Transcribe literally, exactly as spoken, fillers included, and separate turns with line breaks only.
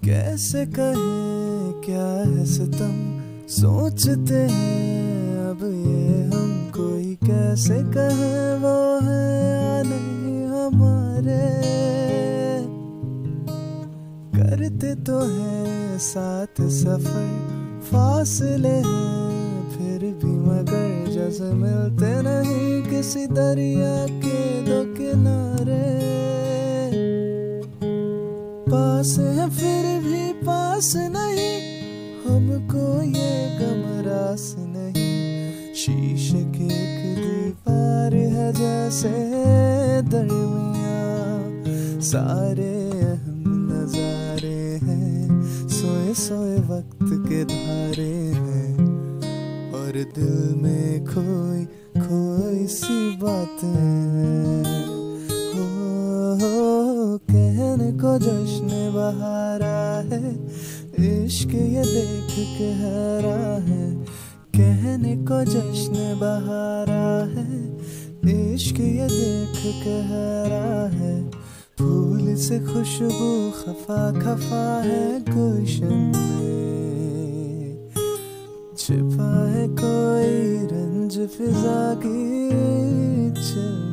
कैसे कहें क्या है सितम, सोचते हैं अब ये हम, कोई कैसे कहें वो है या नहीं हमारे। करते तो हैं साथ सफर, फासले हैं फिर भी मगर जैसे मिलते नहीं किसी दरिया के दो किनारे। पास है फिर भी पास नहीं, हमको ये गम रास नहीं। शीशे की एक दीवार है जैसे दरमिया, सारे अहम नजारे हैं, सोए सोए वक्त के धारे हैं। और दिल में खोई खोई सी बातें हैं। हो कहने को जश्न बहारा है, इश्क ये देख के हरा है। कहने को जश्न बहारा है, इश्क ये देख के हरा है। फूल से खुशबू खफा खफा है गुलशन में, छिपा है कोई रंज फिजा की।